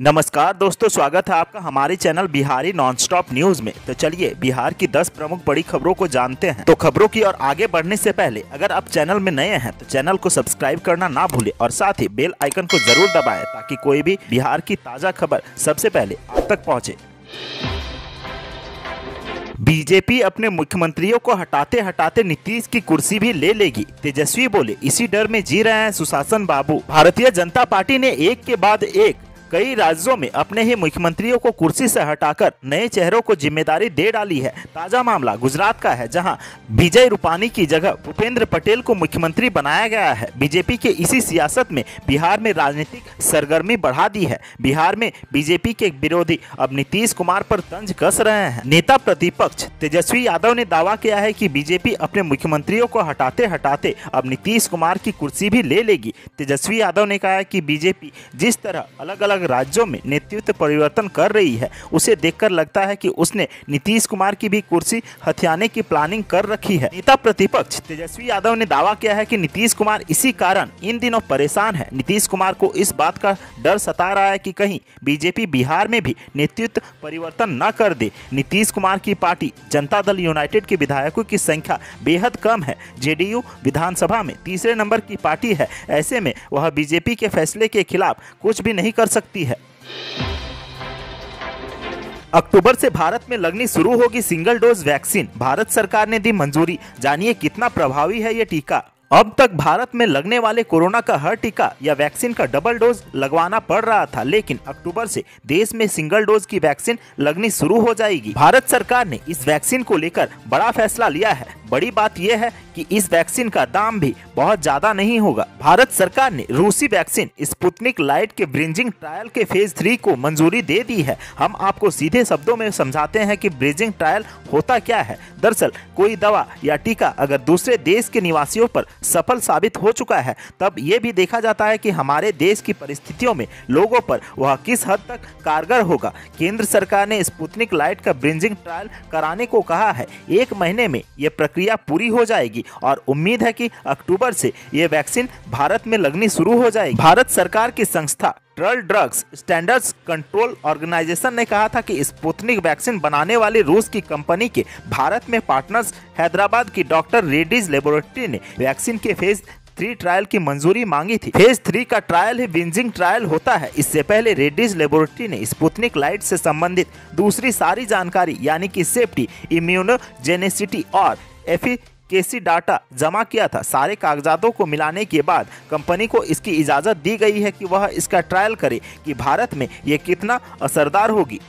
नमस्कार दोस्तों, स्वागत है आपका हमारे चैनल बिहारी नॉनस्टॉप न्यूज में। तो चलिए बिहार की 10 प्रमुख बड़ी खबरों को जानते हैं। तो खबरों की ओर आगे बढ़ने से पहले अगर आप चैनल में नए हैं तो चैनल को सब्सक्राइब करना ना भूलें और साथ ही बेल आइकन को जरूर दबाएं ताकि कोई भी बिहार की ताजा खबर सबसे पहले आप तक पहुंचे। बीजेपी अपने मुख्यमंत्रियों को हटाते हटाते नीतीश की कुर्सी भी ले लेगी, तेजस्वी बोले। इसी डर में जी रहे हैं सुशासन बाबू। भारतीय जनता पार्टी ने एक के बाद एक कई राज्यों में अपने ही मुख्यमंत्रियों को कुर्सी से हटाकर नए चेहरों को जिम्मेदारी दे डाली है। ताजा मामला गुजरात का है, जहां विजय रूपानी की जगह भूपेंद्र पटेल को मुख्यमंत्री बनाया गया है। बीजेपी के इसी सियासत में बिहार में राजनीतिक सरगर्मी बढ़ा दी है। बिहार में बीजेपी के विरोधी अब नीतीश कुमार पर तंज कस रहे हैं। नेता प्रतिपक्ष तेजस्वी यादव ने दावा किया है कि बीजेपी अपने मुख्यमंत्रियों को हटाते हटाते अब नीतीश कुमार की कुर्सी भी ले लेगी। तेजस्वी यादव ने कहा है कि बीजेपी जिस तरह अलग अलग राज्यों में नेतृत्व परिवर्तन कर रही है, उसे देखकर लगता है कि उसने नीतीश कुमार की भी कुर्सी हथियाने की प्लानिंग कर रखी है। नेता प्रतिपक्ष तेजस्वी यादव ने दावा किया है कि नीतीश कुमार इसी कारण इन दिनों परेशान है। नीतीश कुमार को इस बात का डर सता रहा है कि कहीं बीजेपी बिहार में भी नेतृत्व परिवर्तन न कर दे। नीतीश कुमार की पार्टी जनता दल यूनाइटेड के विधायकों की संख्या बेहद कम है। जेडीयू विधानसभा में तीसरे नंबर की पार्टी है। ऐसे में वह बीजेपी के फैसले के खिलाफ कुछ भी नहीं कर सकती है। अक्टूबर से भारत में लगनी शुरू होगी सिंगल डोज वैक्सीन। भारत सरकार ने दी मंजूरी। जानिए कितना प्रभावी है ये टीका। अब तक भारत में लगने वाले कोरोना का हर टीका या वैक्सीन का डबल डोज लगवाना पड़ रहा था, लेकिन अक्टूबर से देश में सिंगल डोज की वैक्सीन लगनी शुरू हो जाएगी। भारत सरकार ने इस वैक्सीन को लेकर बड़ा फैसला लिया है। बड़ी बात यह है कि इस वैक्सीन का दाम भी बहुत ज्यादा नहीं होगा। भारत सरकार ने रूसी वैक्सीन स्पुतनिक लाइट के ब्रिजिंग ट्रायल के फेज 3 को मंजूरी दे दी है। हम आपको सीधे शब्दों में समझाते हैं कि ब्रिजिंग ट्रायल होता क्या है। दरअसल कोई दवा या टीका अगर दूसरे देश के निवासियों पर सफल साबित हो चुका है, तब ये भी देखा जाता है कि हमारे देश की परिस्थितियों में लोगों पर वह किस हद तक कारगर होगा। केंद्र सरकार ने स्पुतनिक लाइट का ब्रिजिंग ट्रायल कराने को कहा है। 1 महीने में ये प्रक्रिया पूरी हो जाएगी और उम्मीद है कि अक्टूबर से ये वैक्सीन भारत में लगनी शुरू हो जाएगी। भारत सरकार की संस्था central drugs standards control organisation ने कहा था कि स्पुतनिक वैक्सीन बनाने वाली रूस की कंपनी के भारत में पार्टनर्स हैदराबाद की डॉक्टर रेड्डीज लेबोरेटरी ने वैक्सीन के फेज 3 ट्रायल की मंजूरी मांगी थी। फेज 3 का ट्रायल ही ब्रिजिंग ट्रायल होता है। इससे पहले रेड्डीज लेबोरेटरी ने स्पुतनिक लाइट से संबंधित दूसरी सारी जानकारी यानी कि सेफ्टी, इम्यूनोजेनेसिटी और एफिकेसी डाटा जमा किया था। सारे कागजातों को मिलाने के बाद कंपनी को इसकी इजाज़त दी गई है कि वह इसका ट्रायल करे कि भारत में ये कितना असरदार होगी।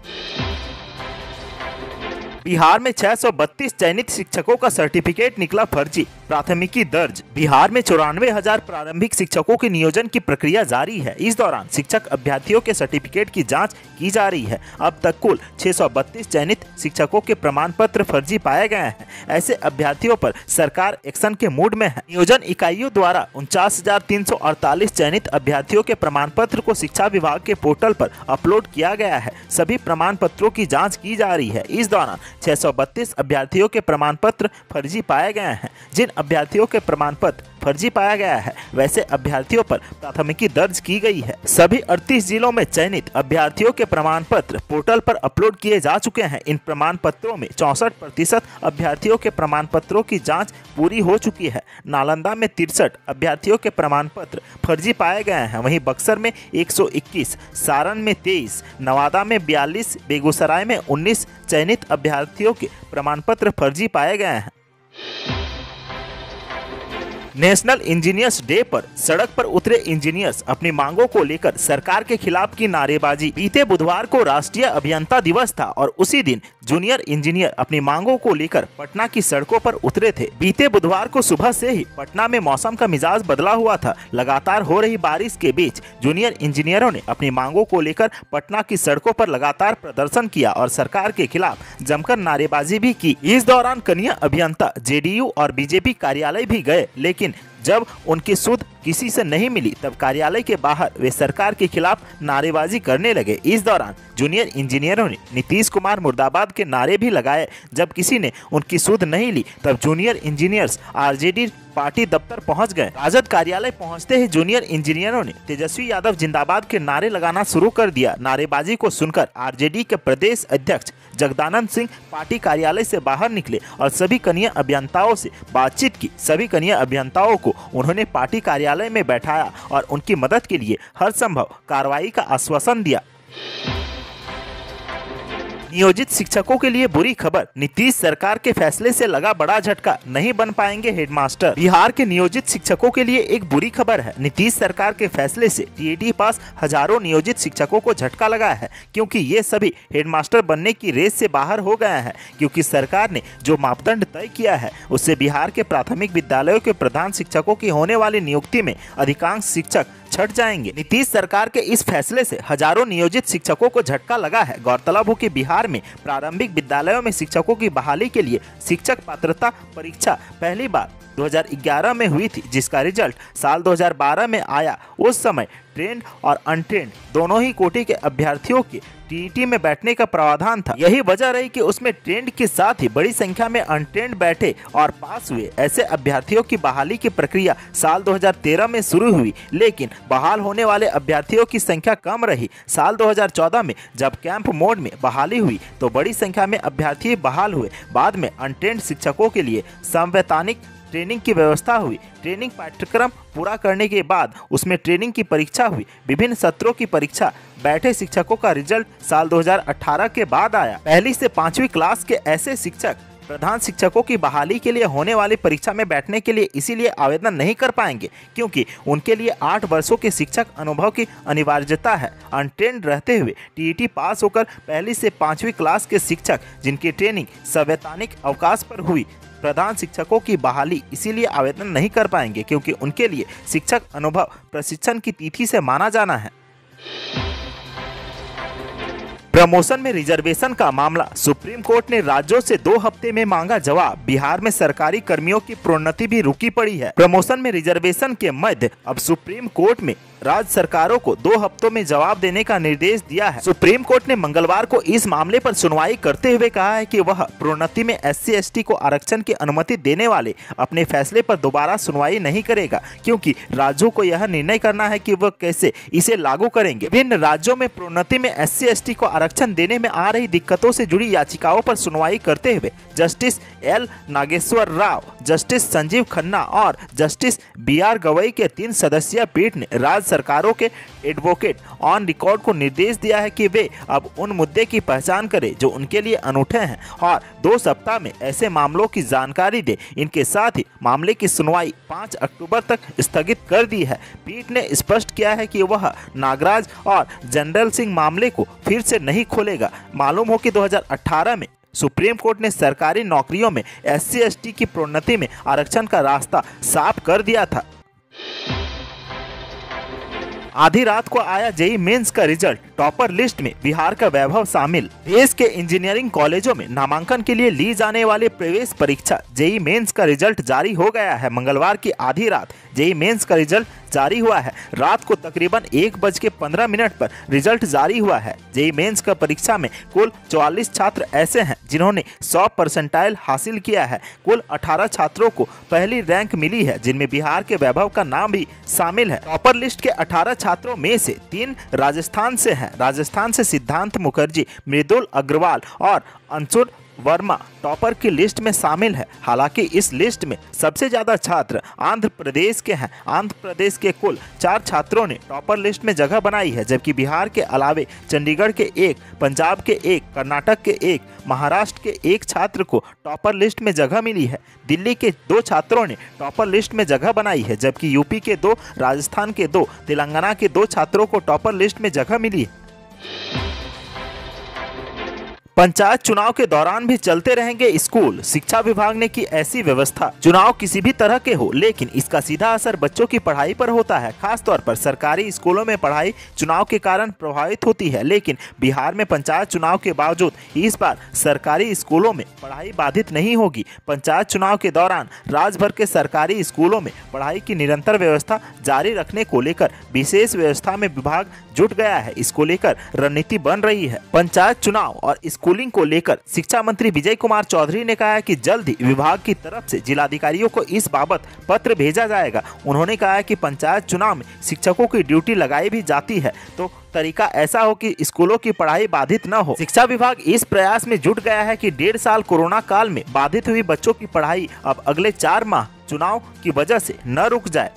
बिहार में 632 चयनित शिक्षकों का सर्टिफिकेट निकला फर्जी, प्राथमिकी दर्ज। बिहार में 94,000 प्रारंभिक शिक्षकों के नियोजन की प्रक्रिया जारी है। इस दौरान शिक्षक अभ्यर्थियों के सर्टिफिकेट की जांच की जा रही है। अब तक कुल 632 चयनित शिक्षकों के प्रमाण पत्र फर्जी पाए गए हैं। ऐसे अभ्यर्थियों पर सरकार एक्शन के मूड में है। नियोजन इकाइयों द्वारा 49,348 चयनित अभ्यर्थियों के प्रमाण पत्र को शिक्षा विभाग के पोर्टल पर अपलोड किया गया है। सभी प्रमाण पत्रों की जाँच की जा रही है। इस दौरान 632 अभ्यर्थियों के प्रमाण पत्र फर्जी पाए गए हैं। जिन अभ्यर्थियों के प्रमाण पत्र फर्जी पाया गया है वैसे अभ्यर्थियों पर प्राथमिकी दर्ज की गई है। सभी 38 जिलों में चयनित अभ्यर्थियों के प्रमाण पत्र पोर्टल पर अपलोड किए जा चुके हैं। इन प्रमाण पत्रों में 64% अभ्यर्थियों के प्रमाण पत्रों की जांच पूरी हो चुकी है। नालंदा में 63 अभ्यर्थियों के प्रमाण पत्र फर्जी पाए गए हैं। वहीं बक्सर में 121, सारण में 23, नवादा में 42, बेगूसराय में 19 चयनित अभ्यर्थियों के प्रमाण पत्र फर्जी पाए गए हैं। नेशनल इंजीनियर्स डे पर सड़क पर उतरे इंजीनियर्स अपनी मांगों को लेकर सरकार के खिलाफ की नारेबाजी। बीते बुधवार को राष्ट्रीय अभियंता दिवस था और उसी दिन जूनियर इंजीनियर अपनी मांगों को लेकर पटना की सड़कों पर उतरे थे। बीते बुधवार को सुबह से ही पटना में मौसम का मिजाज बदला हुआ था। लगातार हो रही बारिश के बीच जूनियर इंजीनियरों ने अपनी मांगों को लेकर पटना की सड़कों पर लगातार प्रदर्शन किया और सरकार के खिलाफ जमकर नारेबाजी भी की। इस दौरान कनीय अभियंता जेडीयू और बीजेपी कार्यालय भी गए, लेकिन जब उनकी सुध किसी से नहीं मिली तब कार्यालय के बाहर वे सरकार के खिलाफ नारेबाजी करने लगे। इस दौरान जूनियर इंजीनियरों ने नीतीश कुमार मुर्दाबाद के नारे भी लगाए। जब किसी ने उनकी सुध नहीं ली तब जूनियर इंजीनियर्स आरजेडी पार्टी दफ्तर पहुंच गए। राजद कार्यालय पहुंचते ही जूनियर इंजीनियरों ने तेजस्वी यादव जिंदाबाद के नारे लगाना शुरू कर दिया। नारेबाजी को सुनकर आरजेडी के प्रदेश अध्यक्ष जगदानंद सिंह पार्टी कार्यालय से बाहर निकले और सभी कनीय अभियंताओं से बातचीत की। सभी कनीय अभियंताओं को उन्होंने पार्टी कार्यालय में बैठाया और उनकी मदद के लिए हर संभव कार्रवाई का आश्वासन दिया। नियोजित शिक्षकों के लिए बुरी खबर, नीतीश सरकार के फैसले से लगा बड़ा झटका, नहीं बन पाएंगे हेडमास्टर। बिहार के नियोजित शिक्षकों के लिए एक बुरी खबर है। नीतीश सरकार के फैसले से टीईटी पास हजारों नियोजित शिक्षकों को झटका लगा है, क्योंकि ये सभी हेडमास्टर बनने की रेस से बाहर हो गए हैं। क्योंकि सरकार ने जो मापदंड तय किया है उससे बिहार के प्राथमिक विद्यालयों के प्रधान शिक्षकों की होने वाली नियुक्ति में अधिकांश शिक्षक छट जाएंगे। नीतीश सरकार के इस फैसले से हजारों नियोजित शिक्षकों को झटका लगा है। गौरतलब हो कि बिहार में प्रारंभिक विद्यालयों में शिक्षकों की बहाली के लिए शिक्षक पात्रता परीक्षा पहली बार 2011 में हुई थी, जिसका रिजल्ट साल 2012 में आया। उस समय ट्रेंड और अनट्रेंड दोनों ही कोटि के अभ्यर्थियों के टीईटी में बैठने का प्रावधान था। यही वजह रही कि उसमें ट्रेंड के साथ ही बड़ी संख्या में अनट्रेंड बैठे और पास हुए। ऐसे अभ्यर्थियों की बहाली की प्रक्रिया साल 2013 में शुरू हुई, लेकिन बहाल होने वाले अभ्यर्थियों की संख्या कम रही। साल 2014 में जब कैंप मोड में बहाली हुई तो बड़ी संख्या में अभ्यर्थी बहाल हुए। बाद में अनट्रेंड शिक्षकों के लिए संवैधानिक ट्रेनिंग की व्यवस्था हुई। ट्रेनिंग पाठ्यक्रम पूरा करने के बाद उसमें ट्रेनिंग की परीक्षा हुई। विभिन्न सत्रों की परीक्षा बैठे शिक्षकों का रिजल्ट साल 2018 के बाद आया। पहली से 5वीं क्लास के ऐसे शिक्षक प्रधान शिक्षकों की बहाली के लिए होने वाली परीक्षा में बैठने के लिए इसीलिए आवेदन नहीं कर पाएंगे क्योंकि उनके लिए 8 वर्षों के शिक्षक अनुभव की अनिवार्यता है। अनट्रेंड रहते हुए टीईटी पास होकर पहली से 5वीं क्लास के शिक्षक जिनकी ट्रेनिंग संवैधानिक अवकाश पर हुई, प्रधान शिक्षकों की बहाली इसीलिए आवेदन नहीं कर पाएंगे क्योंकि उनके लिए शिक्षक अनुभव प्रशिक्षण की तिथि से माना जाना है। प्रमोशन में रिजर्वेशन का मामला, सुप्रीम कोर्ट ने राज्यों से 2 हफ्ते में मांगा जवाब। बिहार में सरकारी कर्मियों की प्रोन्नति भी रुकी पड़ी है। प्रमोशन में रिजर्वेशन के मध्य अब सुप्रीम कोर्ट में राज्य सरकारों को 2 हफ्तों में जवाब देने का निर्देश दिया है। सुप्रीम कोर्ट ने मंगलवार को इस मामले पर सुनवाई करते हुए कहा है कि वह प्रोन्नति में SC/ST को आरक्षण की अनुमति देने वाले अपने फैसले पर दोबारा सुनवाई नहीं करेगा, क्योंकि राज्यों को यह निर्णय करना है कि वह कैसे इसे लागू करेंगे। विभिन्न राज्यों में प्रोन्नति में SC/ST को आरक्षण देने में आ रही दिक्कतों से जुड़ी याचिकाओं पर सुनवाई करते हुए justice L Nageswara Rao, justice Sanjiv Khanna और जस्टिस BR गवई के 3 सदस्यीय पीठ ने राज्य सरकारों के एडवोकेट ऑन रिकॉर्ड को निर्देश दिया है कि वे अब उन मुद्दे की पहचान करें जो उनके लिए अनूठे हैं और 2 सप्ताह में ऐसे मामलों की जानकारी दे। इनके साथ ही मामले की सुनवाई 5 अक्टूबर तक स्थगित कर दी है। पीठ ने स्पष्ट किया है कि वह नागराज और जनरल सिंह मामले को फिर से नहीं खोलेगा। मालूम हो कि 2018 में सुप्रीम कोर्ट ने सरकारी नौकरियों में SC/ST की प्रोन्नति में आरक्षण का रास्ता साफ कर दिया था। आधी रात को आया जेईई मेंस का रिजल्ट, टॉपर लिस्ट में बिहार का वैभव शामिल। देश के इंजीनियरिंग कॉलेजों में नामांकन के लिए ली जाने वाली प्रवेश परीक्षा जेईई मेंस का रिजल्ट जारी हो गया है। मंगलवार की आधी रात जेईई मेंस का रिजल्ट जारी हुआ है। रात को तकरीबन 1:15 पर रिजल्ट जारी हुआ है। जेईई मेंस का परीक्षा में कुल 44 छात्र ऐसे हैं जिन्होंने 100% हासिल किया है। कुल 18 छात्रों को पहली रैंक मिली है, जिनमें बिहार के वैभव का नाम भी शामिल है। टॉपर लिस्ट के 18 छात्रों में से 3 राजस्थान से हैं। राजस्थान से सिद्धांत मुखर्जी, मृदुल अग्रवाल और अंशुल वर्मा टॉपर की लिस्ट में शामिल है। हालांकि इस लिस्ट में सबसे ज्यादा छात्र आंध्र प्रदेश के हैं। आंध्र प्रदेश के कुल 4 छात्रों ने टॉपर लिस्ट में जगह बनाई है, जबकि बिहार के अलावे चंडीगढ़ के 1, पंजाब के 1, कर्नाटक के 1, महाराष्ट्र के 1 छात्र को टॉपर लिस्ट में जगह मिली है। दिल्ली के 2 छात्रों ने टॉपर लिस्ट में जगह बनाई है, जबकि यूपी के 2, राजस्थान के 2, तेलंगाना के 2 छात्रों को टॉपर लिस्ट में जगह मिली है। पंचायत चुनाव के दौरान भी चलते रहेंगे स्कूल, शिक्षा विभाग ने की ऐसी व्यवस्था। चुनाव किसी भी तरह के हो, लेकिन इसका सीधा असर बच्चों की पढ़ाई पर होता है। खास तौर पर सरकारी स्कूलों में पढ़ाई चुनाव के कारण प्रभावित होती है, लेकिन बिहार में पंचायत चुनाव के बावजूद इस बार सरकारी स्कूलों में पढ़ाई बाधित नहीं होगी। पंचायत चुनाव के दौरान राज्य भर के सरकारी स्कूलों में पढ़ाई की निरंतर व्यवस्था जारी रखने को लेकर विशेष व्यवस्था में विभाग जुट गया है। इसको लेकर रणनीति बन रही है। पंचायत चुनाव और स्कूलिंग को लेकर शिक्षा मंत्री विजय कुमार चौधरी ने कहा है कि जल्द ही विभाग की तरफ से जिलाधिकारियों को इस बाबत पत्र भेजा जाएगा। उन्होंने कहा है कि पंचायत चुनाव में शिक्षकों की ड्यूटी लगाई भी जाती है तो तरीका ऐसा हो कि स्कूलों की पढ़ाई बाधित न हो। शिक्षा विभाग इस प्रयास में जुट गया है कि 1.5 साल कोरोना काल में बाधित हुई बच्चों की पढ़ाई अब अगले 4 माह चुनाव की वजह से न रुक जाए।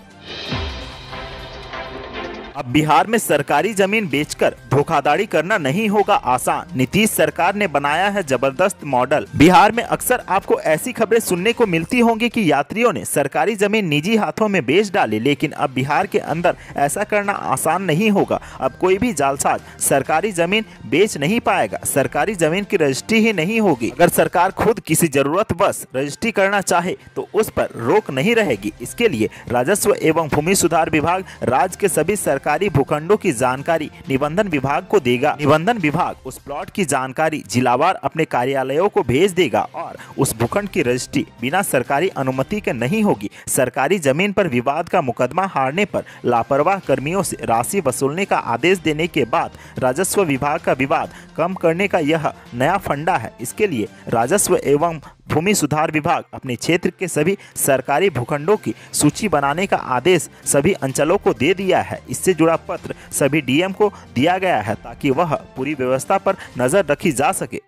अब बिहार में सरकारी जमीन बेचकर धोखाधड़ी करना नहीं होगा आसान, नीतीश सरकार ने बनाया है जबरदस्त मॉडल। बिहार में अक्सर आपको ऐसी खबरें सुनने को मिलती होंगी कि यात्रियों ने सरकारी जमीन निजी हाथों में बेच डाली, लेकिन अब बिहार के अंदर ऐसा करना आसान नहीं होगा। अब कोई भी जालसाज सरकारी जमीन बेच नहीं पाएगा, सरकारी जमीन की रजिस्ट्री ही नहीं होगी। अगर सरकार खुद किसी जरूरतवश रजिस्ट्री करना चाहे तो उस पर रोक नहीं रहेगी। इसके लिए राजस्व एवं भूमि सुधार विभाग राज्य के सभी सरकारी भूखंडों की जानकारी निबंधन विभाग को देगा। निबंधन विभाग उस प्लॉट की जानकारी जिलावार अपने कार्यालयों को भेज देगा और उस भूखंड की रजिस्ट्री बिना सरकारी अनुमति के नहीं होगी। सरकारी जमीन पर विवाद का मुकदमा हारने पर लापरवाह कर्मियों से राशि वसूलने का आदेश देने के बाद राजस्व विभाग का विवाद कम करने का यह नया फंडा है। इसके लिए राजस्व एवं भूमि सुधार विभाग अपने क्षेत्र के सभी सरकारी भूखंडों की सूची बनाने का आदेश सभी अंचलों को दे दिया है। इससे जुड़ा पत्र सभी डीएम को दिया गया है ताकि वह पूरी व्यवस्था पर नजर रखी जा सके।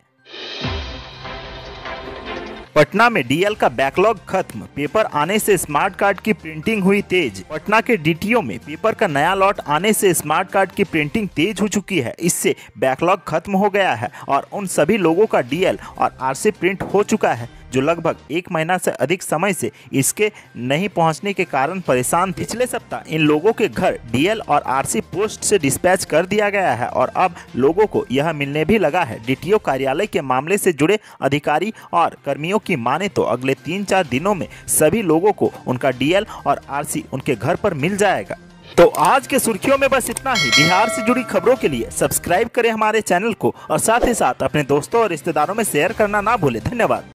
पटना में डीएल का बैकलॉग खत्म, पेपर आने से स्मार्ट कार्ड की प्रिंटिंग हुई तेज। पटना के डीटीओ में पेपर का नया लॉट आने से स्मार्ट कार्ड की प्रिंटिंग तेज हो चुकी है। इससे बैकलॉग खत्म हो गया है और उन सभी लोगों का डीएल और आरसी प्रिंट हो चुका है जो लगभग 1 महीना से अधिक समय से इसके नहीं पहुंचने के कारण परेशान थे। पिछले सप्ताह इन लोगों के घर डीएल और आरसी पोस्ट से डिस्पैच कर दिया गया है और अब लोगों को यह मिलने भी लगा है। डीटीओ कार्यालय के मामले से जुड़े अधिकारी और कर्मियों की माने तो अगले 3-4 दिनों में सभी लोगों को उनका डीएल और आरसी उनके घर पर मिल जाएगा। तो आज के सुर्खियों में बस इतना ही। बिहार से जुड़ी खबरों के लिए सब्सक्राइब करें हमारे चैनल को और साथ ही साथ अपने दोस्तों और रिश्तेदारों में शेयर करना ना भूलें। धन्यवाद।